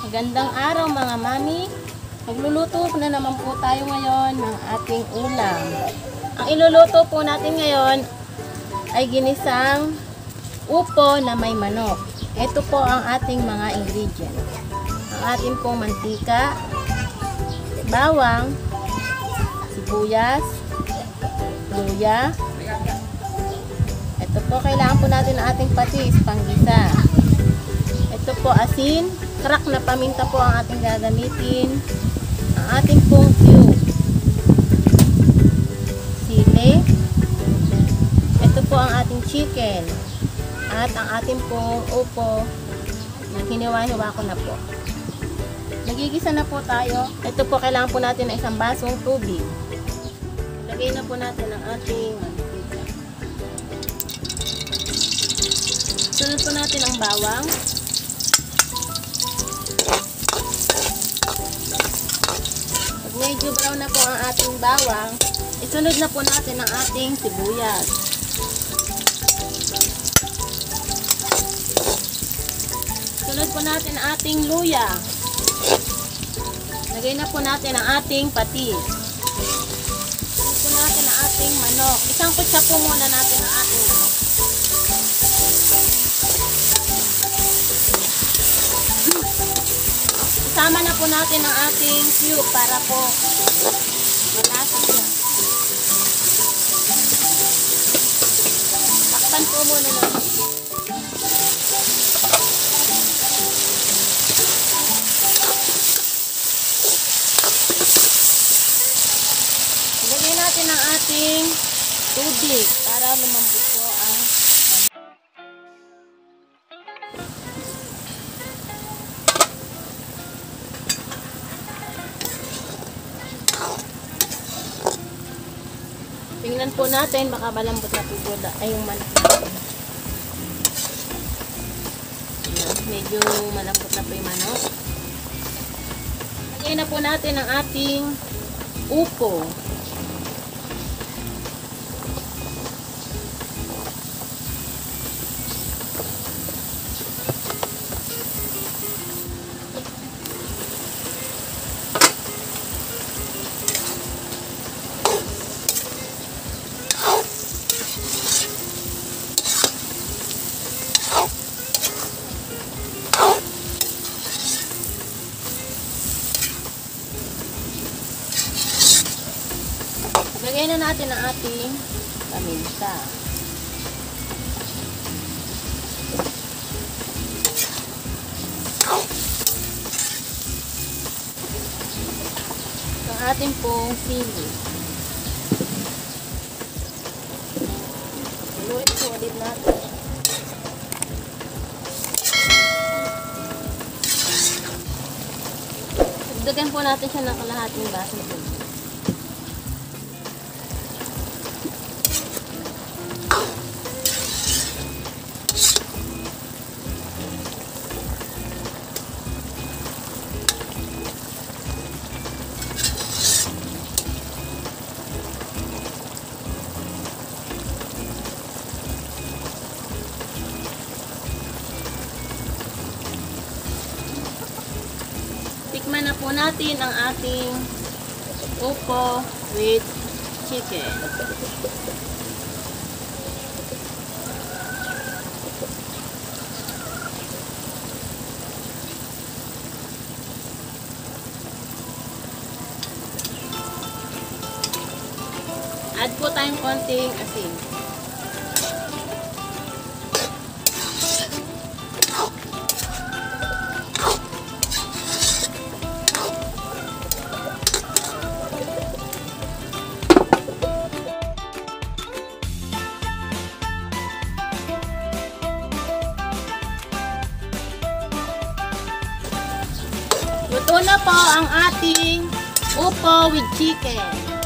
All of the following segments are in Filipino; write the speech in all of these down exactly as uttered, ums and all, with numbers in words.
Magandang araw mga mami. Magluluto na naman po tayo ngayon ng ating ulam. Ang iluluto po natin ngayon ay ginisang upo na may manok. Ito po ang ating mga ingredients. Ang ating pong mantika, bawang, sibuyas, luya. Ito po, kailangan po natin ng ating patis, panggisa. Ito po asin, crack na paminta po ang ating gagamitin. Ang ating pong cube, sili. Ito po ang ating chicken. At ang ating pong upo, hiniwa-hiwa ko na po. Nagigisa na po tayo. Ito po, kailangan po natin ng isang basong tubig. Lagay na po natin ang ating mantika. Sunod po natin ang bawang. Pag medyo brown na po ang ating bawang, isunod na po natin ang ating sibuyas. Sunod po natin ang ating luya. Lagay na po natin ang ating patis. Sunod po natin ang ating manok. Isang kutsa po muna natin ang ating manok. Isama na po natin ang ating cube para po malasa siya. Takpan po muna natin. Ilagay natin ang ating tubig para lumambot po ang tingnan po natin, baka malambot na po ay yung manok natin. Medyo malambot na po yung manok. Lagay na po natin ang ating upo. Lagay na natin ang ating paminta. Ang ating pong sili. Haluin po ulit natin. Dagdagan po natin siya ng kalahating basong tubig. Tikman na po natin ang ating upo with chicken. Add po tayong konting asin. Luto na po ang ating upo with chicken.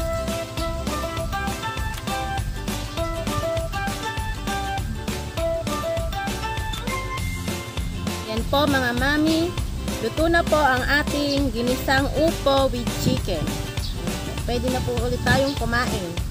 Yan po mga mami. Luto na po ang ating ginisang upo with chicken. Pwede na po ulit tayong kumain.